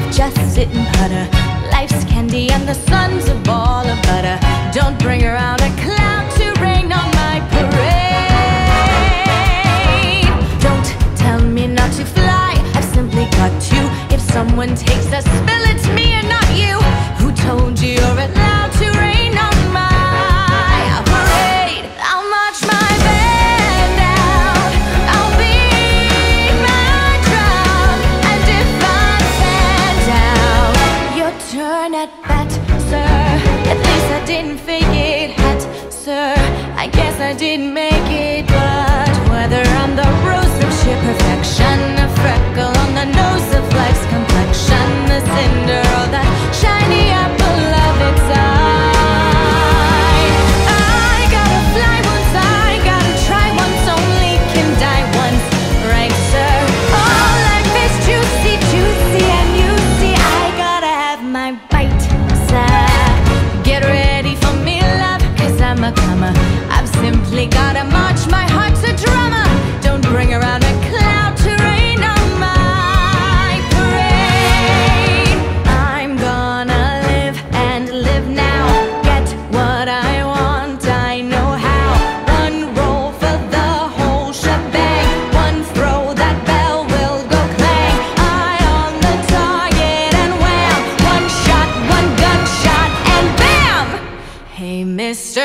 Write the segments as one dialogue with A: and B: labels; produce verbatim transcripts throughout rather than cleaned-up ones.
A: just sit and putter. Life's candy and the sun's a ball of butter. Don't bring around a cloud to rain on my parade. Don't tell me not to fly, I've simply got to. If someone takes a spill, it's me and not you. Who told you you're allowed to rain on my parade? I'll march my band out, I'll beat my drum, and if I stand out, your turn at bat, sir. At least I didn't fake it, hat, sir. I guess I didn't make it, but whether I'm the rose of sheer perfection, a freckle on the nose of life's complexion, the cinder or that shiny apple of its eye, I gotta fly once, I gotta try once, only can die once, right, sir? Oh, life is juicy, juicy, and you see I gotta have my bite, sir. Get ready for me, love, cause I'm a comer. I've simply gotta march, my heart's a drummer. Don't bring around a cloud to rain on my parade. I'm gonna live and live now. Get what I want, I know how. One roll for the whole shebang. One throw, that bell will go clang. Eye on the target and wham. One shot, one gunshot, and bam! Hey, Mister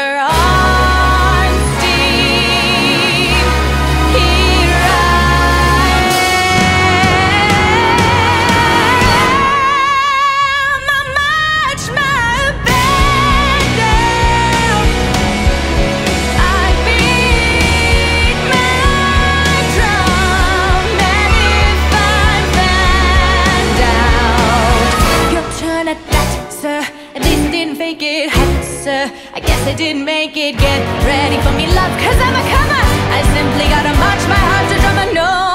A: Arnstein, here I am. I march my band down, I beat my drum, and if I'm found out, your turn at that, sir. At least I didn't fake it, hat, sir. I guess I didn't make it. Get ready for me, love, cause I'm a comer. I simply gotta march, my heart's a drummer, no